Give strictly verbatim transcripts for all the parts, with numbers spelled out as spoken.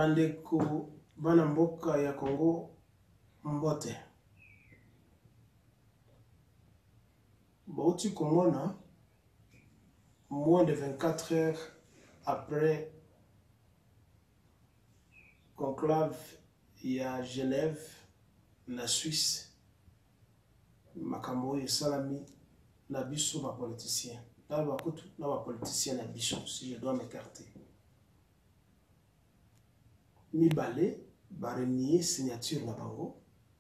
Bandeko bana mboka ya Congo mbote. Bauti komona moins de vingt-quatre heures après conclave ya Genève na Suisse makambo et salami na biso ba politicien. Dans ba kutu na ba politicien na biso si je dois m'écarter. Mi balé ba renier signature na bango.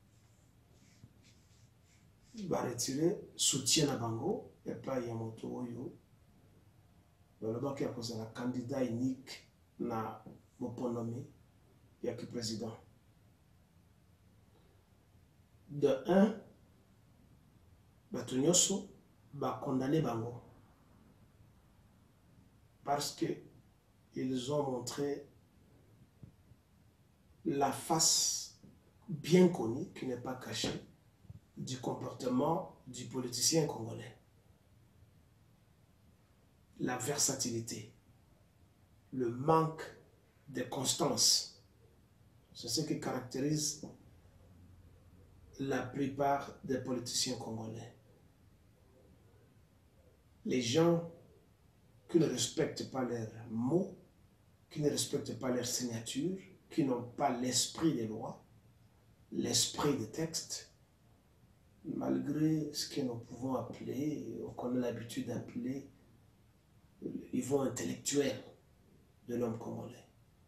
Va retirer soutien à Bango et pas Yamoto Oyo. Le lobby qui a posé un candidat unique na Boponomi et qui président. De un, Batunyoso va condamner Bango parce que ils ont montré la face bien connue qui n'est pas cachée du comportement du politicien congolais. La versatilité, le manque de constance, c'est ce qui caractérise la plupart des politiciens congolais. Les gens qui ne respectent pas leurs mots, qui ne respectent pas leur signature, qui n'ont pas l'esprit des lois, l'esprit des textes, malgré ce que nous pouvons appeler, qu'on a l'habitude d'appeler, le niveau intellectuel de l'homme congolais.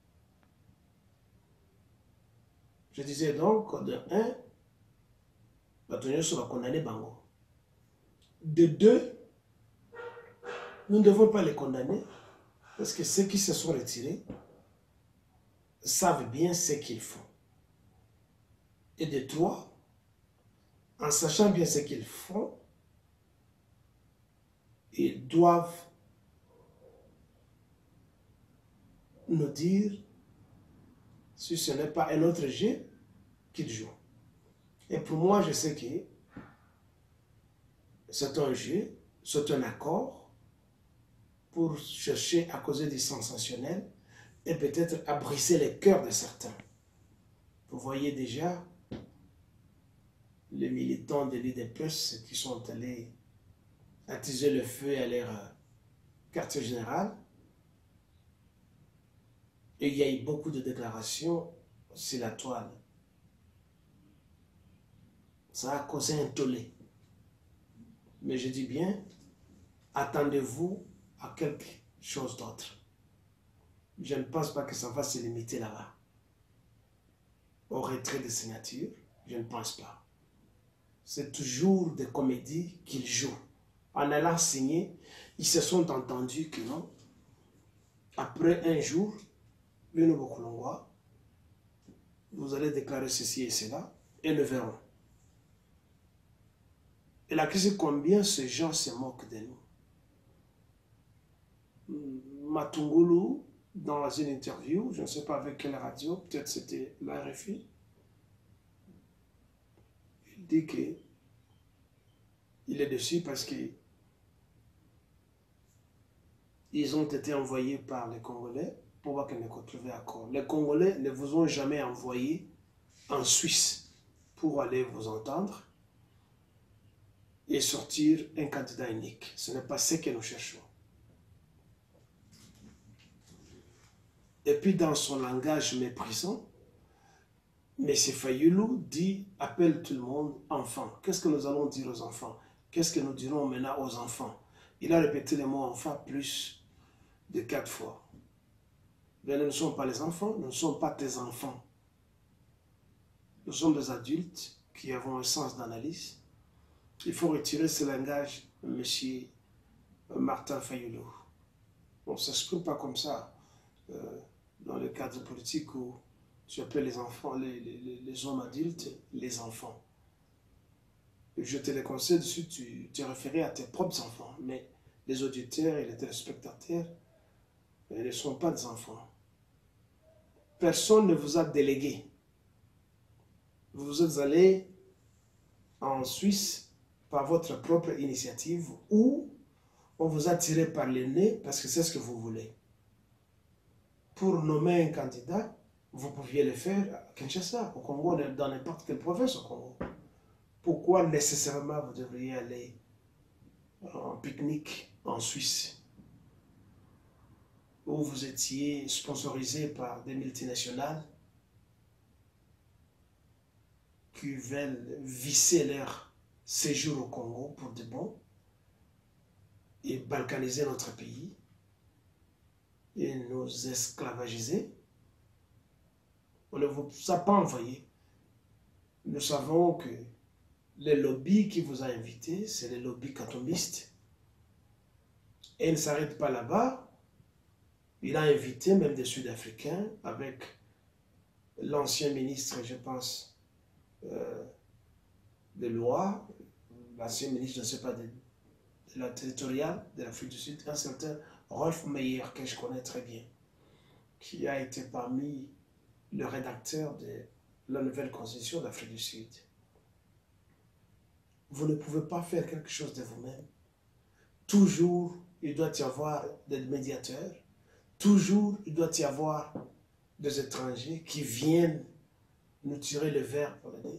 Je disais donc, de un, Batonio sera condamné Bango. De deux, nous ne devons pas les condamner, parce que ceux qui se sont retirés savent bien ce qu'ils font. Et de trois, en sachant bien ce qu'ils font, ils doivent nous dire si ce n'est pas un autre jeu qu'ils jouent. Et pour moi, je sais que c'est un jeu, c'est un accord pour chercher à causer du sensationnel et peut-être à briser les cœurs de certains. Vous voyez déjà les militants de l'I D P S qui sont allés attiser le feu à leur quartier général. Et il y a eu beaucoup de déclarations sur la toile. Ça a causé un tollé. Mais je dis bien, attendez-vous à quelque chose d'autre. Je ne pense pas que ça va se limiter là-bas. Au retrait de signature, je ne pense pas. C'est toujours des comédies qu'ils jouent. En allant signer, ils se sont entendus que non. Après un jour, vous allez déclarer ceci et cela, et nous verrons. Et la question, combien ces gens se moquent de nous. Matungulu, dans une interview, je ne sais pas avec quelle radio, peut-être c'était la R F I, il dit que il est dessus parce que ils ont été envoyés par les Congolais pour voir qu'ils ne trouvaient accord. Les Congolais ne vous ont jamais envoyé en Suisse pour aller vous entendre et sortir un candidat unique. Ce n'est pas ce que nous cherchons. Et puis dans son langage méprisant, M. Fayoulou dit, appelle tout le monde enfant. Qu'est-ce que nous allons dire aux enfants? Qu'est-ce que nous dirons maintenant aux enfants? Il a répété le mot enfant plus de quatre fois. Mais nous ne sommes pas les enfants, nous ne sommes pas tes enfants. Nous sommes des adultes qui avons un sens d'analyse. Il faut retirer ce langage, M. Martin Fayoulou. On ne s'exprime pas comme ça euh, dans le cadre politique où tu appelles les enfants, les, les, les hommes adultes, les enfants. Je te le conseille dessus, tu te référais à tes propres enfants, mais les auditeurs et les téléspectateurs ils ne sont pas des enfants. Personne ne vous a délégué. Vous êtes allé en Suisse par votre propre initiative ou on vous a tiré par le nez parce que c'est ce que vous voulez. Pour nommer un candidat, Vous pouviez le faire à Kinshasa, au Congo, dans n'importe quelle province au Congo. Pourquoi nécessairement vous devriez aller en pique-nique en Suisse, où vous étiez sponsorisé par des multinationales qui veulent visser leur séjour au Congo pour de bon et balkaniser notre pays et nous esclavagiser? On ne vous a pas envoyé. Nous savons que le lobby qui vous a invité, c'est le lobby katombiste. Et il ne s'arrête pas là-bas. Il a invité même des Sud-Africains avec l'ancien ministre, je pense, euh, de loi, l'ancien ministre, je ne sais pas, de, de la territoriale de l'Afrique du Sud, un certain Rolf Meyer, que je connais très bien, qui a été parmi le rédacteur de la nouvelle constitution d'Afrique du Sud. Vous ne pouvez pas faire quelque chose de vous-même. Toujours, il doit y avoir des médiateurs. Toujours, il doit y avoir des étrangers qui viennent nous tirer le verre pour le nez.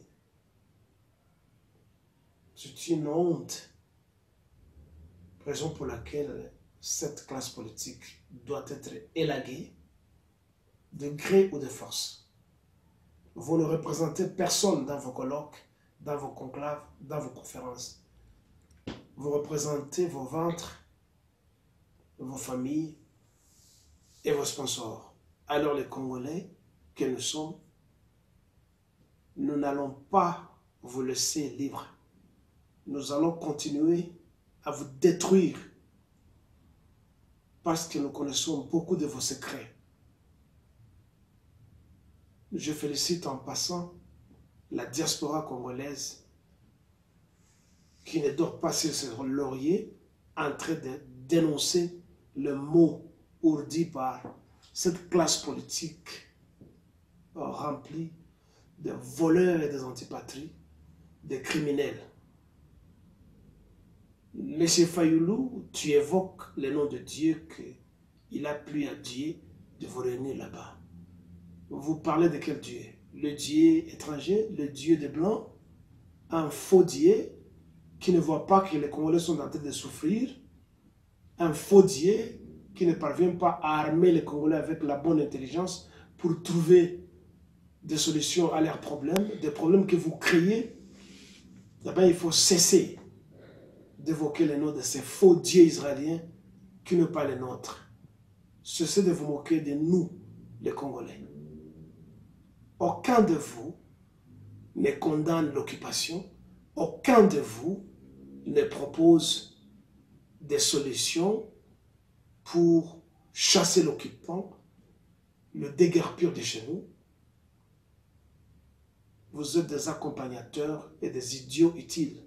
C'est une honte. Raison pour laquelle cette classe politique doit être élaguée de gré ou de force. Vous ne représentez personne dans vos colloques, dans vos conclaves, dans vos conférences. Vous représentez vos ventres, vos familles et vos sponsors. Alors les Congolais que nous sommes, nous n'allons pas vous laisser libres. Nous allons continuer à vous détruire parce que nous connaissons beaucoup de vos secrets. Je félicite en passant la diaspora congolaise qui ne dort pas sur ses lauriers en train de dénoncer le mot ourdi par cette classe politique remplie de voleurs et des antipatries, des criminels. Monsieur Fayoulou, tu évoques le nom de Dieu qu'il a plu à Dieu de vous réunir là-bas. Vous parlez de quel Dieu? Le Dieu étranger, le Dieu des Blancs, un faux Dieu qui ne voit pas que les Congolais sont en train de souffrir, un faux Dieu qui ne parvient pas à armer les Congolais avec la bonne intelligence pour trouver des solutions à leurs problèmes, des problèmes que vous créez. D'abord, il faut cesser d'évoquer les noms de ces faux dieux israéliens qui ne sont pas les nôtres. Cessez de vous moquer de nous, les Congolais. Aucun de vous ne condamne l'occupation, aucun de vous ne propose des solutions pour chasser l'occupant, le déguerpir de chez nous. Vous êtes des accompagnateurs et des idiots utiles.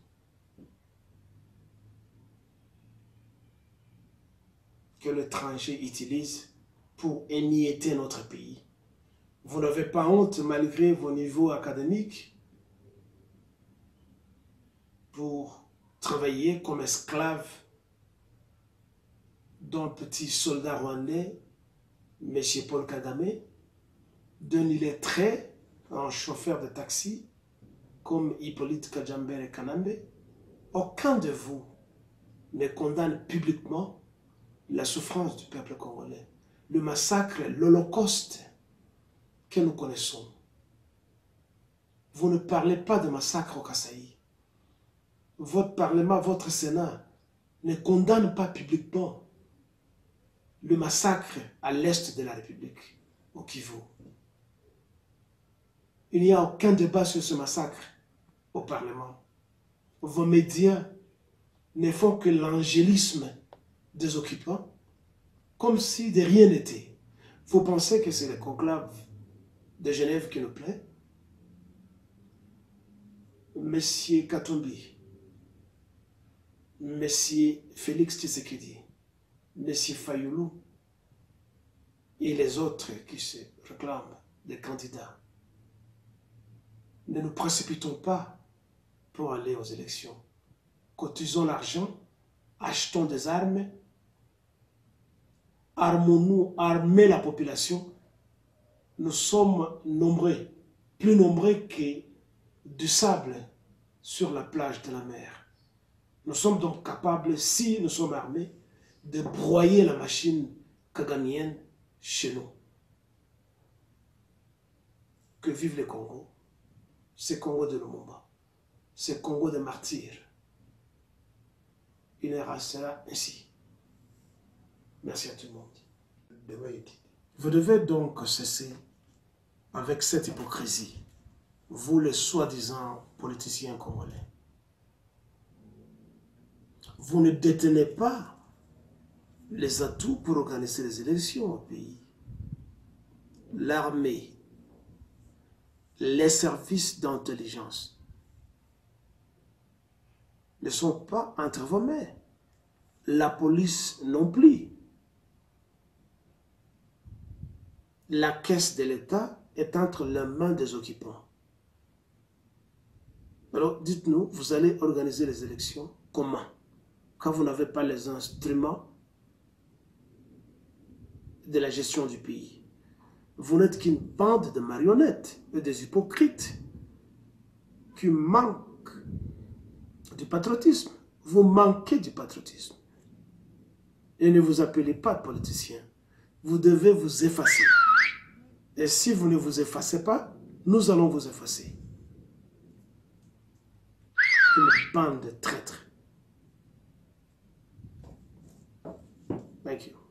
Que l'étranger utilise pour émietter notre pays. Vous n'avez pas honte, malgré vos niveaux académiques, pour travailler comme esclave d'un petit soldat rwandais, M. Paul Kagame, d'un illettré, un chauffeur de taxi, comme Hippolyte Kajambere Kanambe. Aucun de vous ne condamne publiquement la souffrance du peuple congolais, le massacre, l'Holocauste que nous connaissons. Vous ne parlez pas de massacre au Kasaï. Votre Parlement, votre Sénat ne condamne pas publiquement le massacre à l'est de la République, au Kivu. Il n'y a aucun débat sur ce massacre au Parlement. Vos médias ne font que l'angélisme des occupants, comme si de rien n'était. Vous pensez que c'est le conclave de Genève qui nous plaît? Monsieur Katumbi, Monsieur Félix Tshisekedi, Monsieur Fayoulou et les autres qui se réclament des candidats. Ne nous précipitons pas pour aller aux élections. Cotisons l'argent, achetons des armes, armons-nous, armez la population nous sommes nombreux, plus nombreux que du sable sur la plage de la mer. Nous sommes donc capables, si nous sommes armés, de broyer la machine kaganienne chez nous. Que vive le Congo, c'est Congo de Lumumba, c'est Congo des martyrs. Il en restera ainsi. Merci à tout le monde. Vous devez donc cesser avec cette hypocrisie, vous les soi-disant politiciens congolais. Vous ne détenez pas les atouts pour organiser les élections au pays. L'armée, les services d'intelligence ne sont pas entre vos mains. La police non plus. La caisse de l'État est entre les mains des occupants. Alors dites-nous, vous allez organiser les élections comment? Quand vous n'avez pas les instruments de la gestion du pays. Vous n'êtes qu'une bande de marionnettes et des hypocrites qui manquent du patriotisme. Vous manquez du patriotisme. Et ne vous appelez pas politicien. Vous devez vous effacer. Et si vous ne vous effacez pas, nous allons vous effacer. Une bande de traîtres. Thank you.